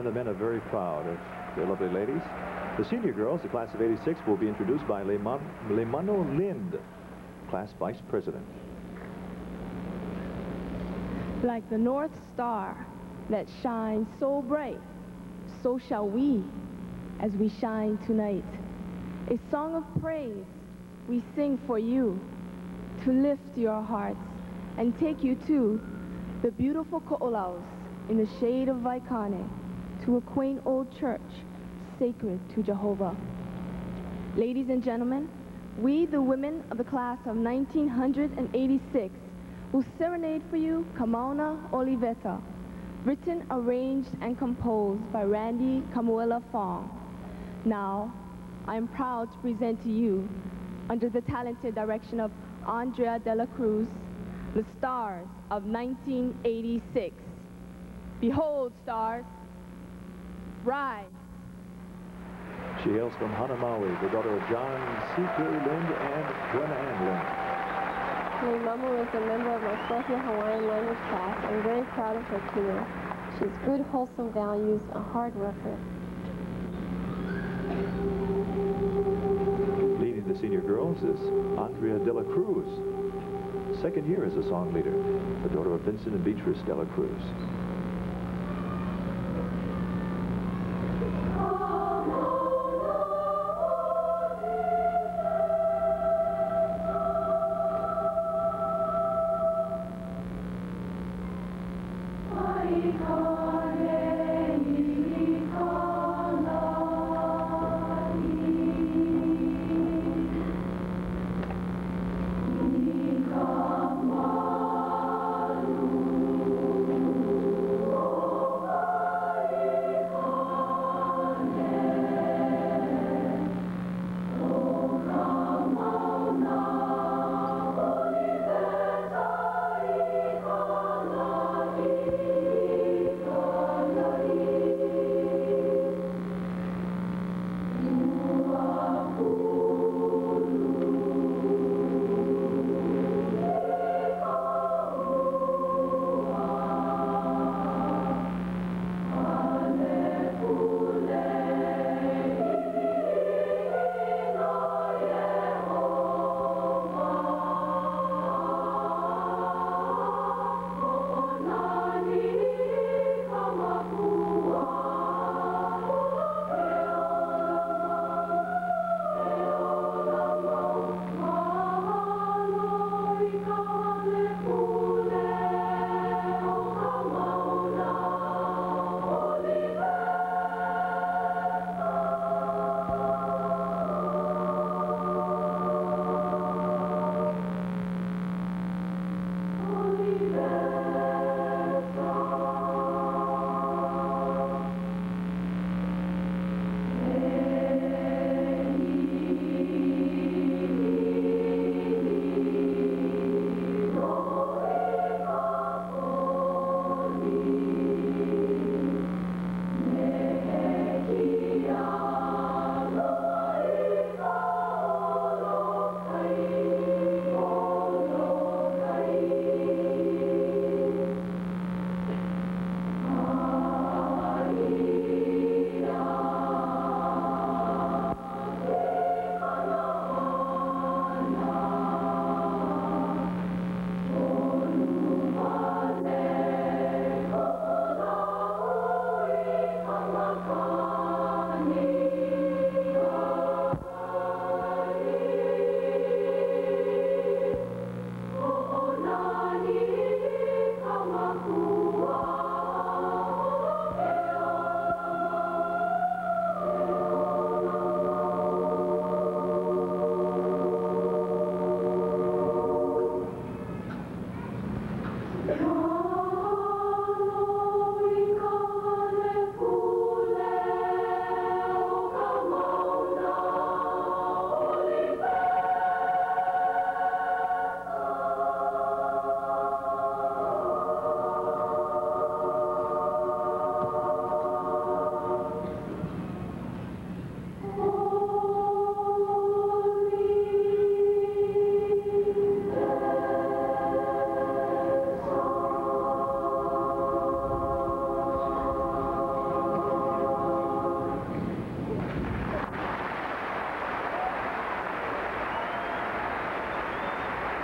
And the men are very proud of their lovely ladies. The senior girls, the class of '86, will be introduced by Lemano Lind, class vice president. Like the North Star that shines so bright, so shall we as we shine tonight. A song of praise we sing for you to lift your hearts and take you to the beautiful Ko'olaus in the shade of Waikane, to a quaint old church sacred to Jehovah. Ladies and gentlemen, we, the women of the class of 1986, will serenade for you Kamauna Oliveta, written, arranged, and composed by Randy Kamuela Fong. Now, I am proud to present to you, under the talented direction of Andrea de la Cruz, the stars of 1986. Behold, stars, rise. She hails from Hanamaui, the daughter of John C.K. Lind and Gwen Ann Lind. My mama was a member of my Sophia Hawaiian language class. I'm very proud of her too. She has good, wholesome values, a hard worker. Leading the senior girls is Andrea de la Cruz, second year as a song leader, the daughter of Vincent and Beatrice de la Cruz.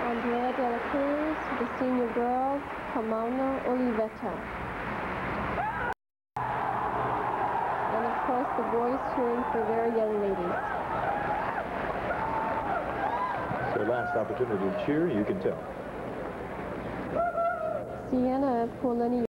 Andrea de la Cruz, the senior girls, Kamana Olivetta. And of course the boys cheering for very young ladies. It's their last opportunity to cheer, you can tell. Sienna Polini